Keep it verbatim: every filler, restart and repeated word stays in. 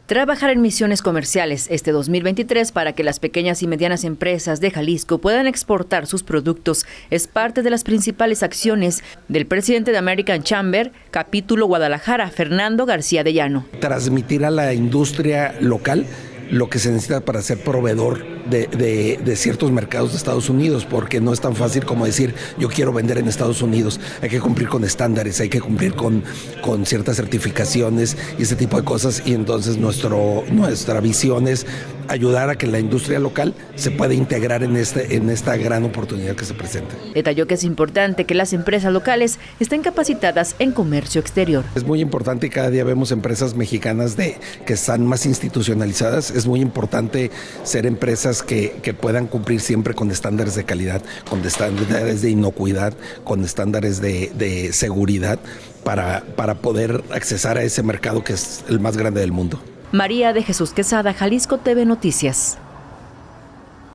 Trabajar en misiones comerciales este dos mil veintitrés para que las pequeñas y medianas empresas de Jalisco puedan exportar sus productos es parte de las principales acciones del presidente de American Chamber, capítulo Guadalajara, Fernando García de Llano. Transmitir a la industria local lo que se necesita para ser proveedor de, de, de ciertos mercados de Estados Unidos, porque no es tan fácil como decir yo quiero vender en Estados Unidos. Hay que cumplir con estándares, hay que cumplir con, con ciertas certificaciones y ese tipo de cosas, y entonces nuestro, nuestra visión es ayudar a que la industria local se pueda integrar en, este, en esta gran oportunidad que se presenta. Detalló que es importante que las empresas locales estén capacitadas en comercio exterior. Es muy importante, cada día vemos empresas mexicanas de, que están más institucionalizadas. Es muy importante ser empresas que, que puedan cumplir siempre con estándares de calidad, con estándares de inocuidad, con estándares de, de seguridad para, para poder accesar a ese mercado que es el más grande del mundo. María de Jesús Quesada, Jalisco T V Noticias.